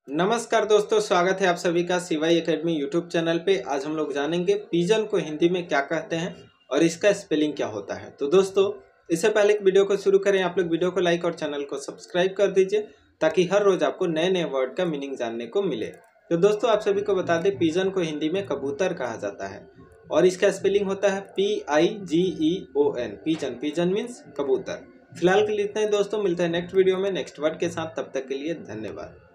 नमस्कार दोस्तों, स्वागत है आप सभी का सीवाई एकेडमी यूट्यूब चैनल पे। आज हम लोग जानेंगे पिजन को हिंदी में क्या कहते हैं और इसका स्पेलिंग क्या होता है। तो दोस्तों, इससे पहले एक वीडियो को शुरू करें, आप लोग वीडियो को लाइक और चैनल को सब्सक्राइब कर दीजिए ताकि हर रोज आपको नए नए वर्ड का मीनिंग जानने को मिले। तो दोस्तों, आप सभी को बता दें, पिजन को हिंदी में कबूतर कहा जाता है और इसका स्पेलिंग होता है PIGEON। पिजन, पिजन मीन्स कबूतर। फिलहाल के लिए इतना ही दोस्तों, मिलते हैं नेक्स्ट वीडियो में नेक्स्ट वर्ड के साथ। तब तक के लिए धन्यवाद।